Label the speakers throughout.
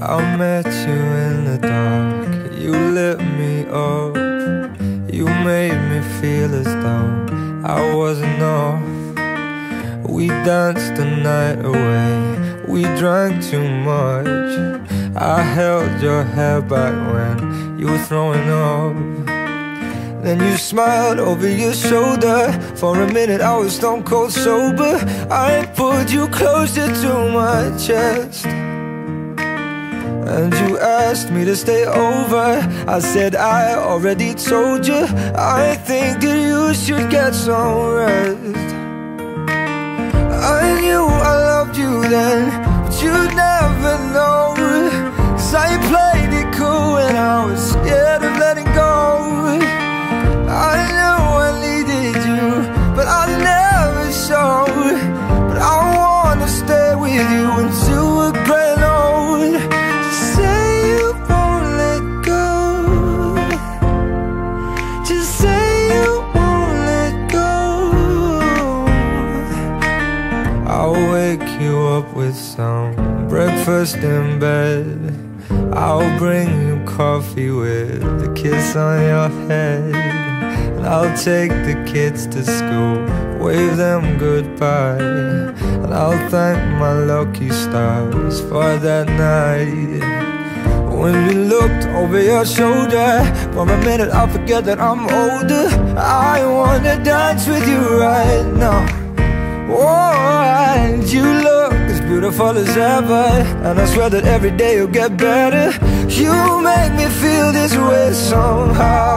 Speaker 1: I met you in the dark, you lit me up. You made me feel as though I wasn't off. We danced the night away, we drank too much. I held your hair back when you were throwing up. Then you smiled over your shoulder. For a minute I was stone cold sober. I pulled you closer to my chest, and you asked me to stay over. I said I already told you, I think that you should get some rest. I knew I loved you then, but you'd never know. 'Cause I played it cool when I was scared of letting go. I knew I needed you, but I never showed. But I wanna stay with you until we're gray and old. Just say you won't let go. Just say you won't let go. I'll wake you up with some breakfast in bed. I'll bring you coffee with a kiss on your head. And I'll take the kids to school, wave them goodbye. And I'll thank my lucky stars for that night. When you looked over your shoulder, for a minute I forget that I'm older. I wanna dance with you right now. Oh, and you look as beautiful as ever, and I swear that every day you'll get better. You make me feel this way somehow.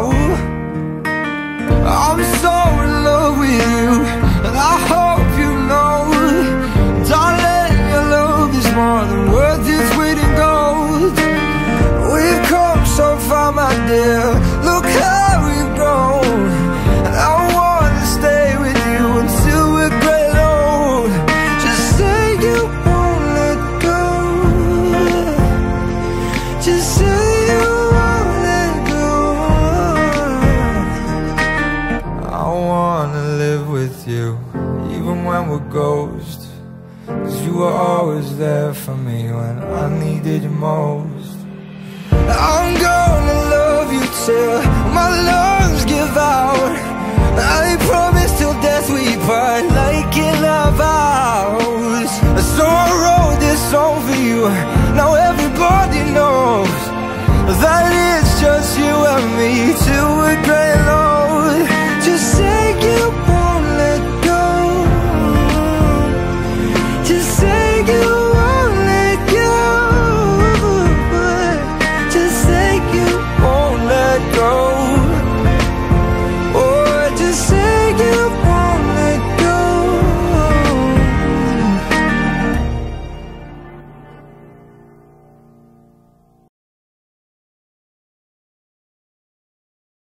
Speaker 1: I'm so in love with you, and I hope you know, darling, your love is more than worth its weight in gold. We've come so far, my dear, look how we've grown. And I wanna stay with you until we're gray. Even when we're ghosts, 'cause you were always there for me when I needed you most. I'm gonna love you till my lungs give out. I promise till death we part, like in our vows. So I wrote this song for you.